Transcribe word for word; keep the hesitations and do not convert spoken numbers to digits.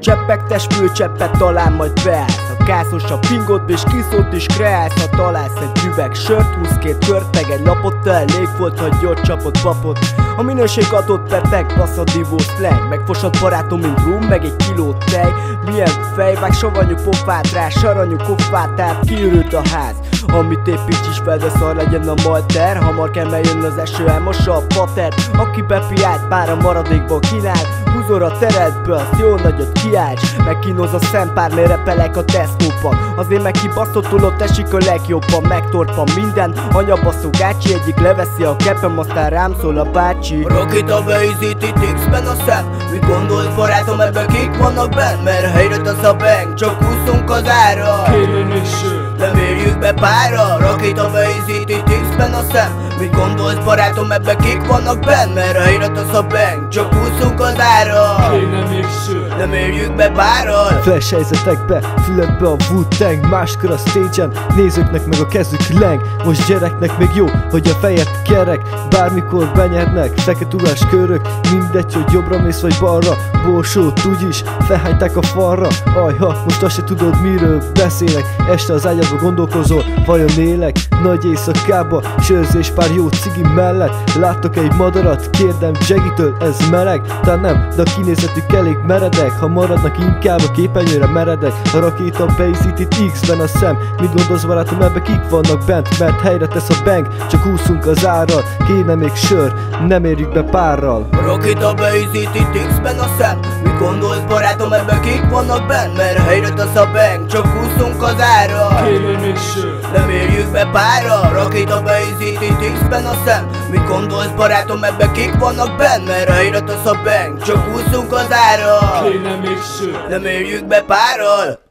Cseppegtes fülcseppet, talán majd beállsz. A kászosabb pingot és kiszót is kreálsz. Ha találsz egy üveg sört, húsz két kört, meg egy lapot, te elég volt, hagyj ott csapott papot. A minőség adott peteg, basz a divó slang. Megfosott barátom, mint rum, meg egy kiló tej. Milyen fejvág, savanyú pofát rá, saranyú koffát át, kiürült a ház. Amit építs is fel, de szar legyen a malter. Hamar kell, mert jön az eső, elmossa a pater. Aki bepiált, pár a maradékból kínál. Húzol a teredből, azt jó nagyot kiálts. Megkínoz a szempár, mert repelek a Tesco-ban. Azért meg kibaszottul, ott esik a legjobban. Megtorpan minden, anyabaszó gácsi. Egyik leveszi a kepem, aztán rám szól a bácsi. Rakita beizíti X-ben a szem. Mit gondolsz barátom, ebben kik vannak benn? Mert helyre tesz a bang, csak húszunk az ára. Kérem és sör, nem érjük be pára. Rakita beizíti X-ben a szem. Mit gondolsz barátom, ebben kik vannak benn? Mert helyre tesz a bang, csak húszunk az ára. kérem és sör, nem érjük be pára. Flash helyzetekbe, fületbe a Wu-Tang. Máskor a stage-en, nézőknek meg a kezük leng. Most gyereknek még jó, hogy a fejed kerek. Bármikor benyernek, feketulás körök. Mindegy, hogy jobbra mész vagy balra. Borsót úgyis felhányták a falra. Ajha, most azt se tudod, miről beszélek. Este az ágyadba gondolkozol, vajon élek? Nagy éjszakába, sörzés pár jó cigi mellett. Láttok egy madarat? Kérdem Jaggitől, ez meleg? Talán nem, de a kinézetük elég meredek. Ha maradnak, inkább a képernyőre meredek. A rakéta beizít itt X-ben a szem. Mit gondolsz barátom, ebbe kik vannak bent? Mert helyre tesz a bang, csak úszunk az árral. Kéne még sör, nem érjük be párral. A rakéta beizít itt X-ben a szem. Mit gondolsz barátom, ebben kik vannak benn? Mert helyre tesz a bang, csak húszunk az ára. kérem és sör, nem érjük be pára. Rakéta beizít itt X-ben a szem. Mit gondolsz barátom, ebben kik vannak benn? Mert helyre tesz a bang, csak húszunk az ára. kérem és sör, nem érjük be párral.